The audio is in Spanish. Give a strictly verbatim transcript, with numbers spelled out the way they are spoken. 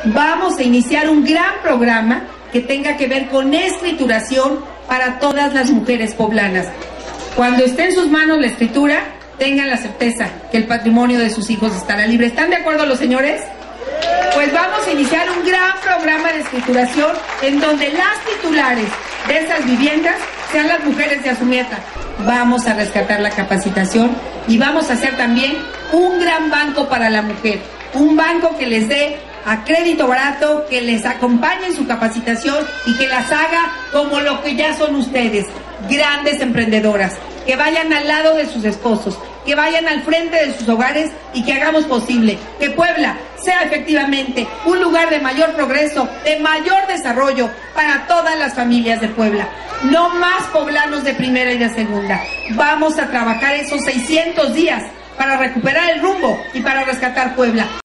vamos a iniciar un gran programa que tenga que ver con escrituración para todas las mujeres poblanas. Cuando esté en sus manos la escritura, tengan la certeza que el patrimonio de sus hijos estará libre. ¿Están de acuerdo los señores? Pues vamos a iniciar un gran programa de escrituración en donde las titulares de esas viviendas sean las mujeres de Azumieta. Vamos a rescatar la capacitación y vamos a hacer también un gran banco para la mujer, un banco que les dé a crédito barato, que les acompañe en su capacitación y que las haga como lo que ya son ustedes, grandes emprendedoras, que vayan al lado de sus esposos, que vayan al frente de sus hogares y que hagamos posible que Puebla sea efectivamente un lugar de mayor progreso, de mayor desarrollo para todas las familias de Puebla. No más poblanos de primera y de segunda. Vamos a trabajar esos seiscientos días para recuperar el rumbo y para rescatar Puebla.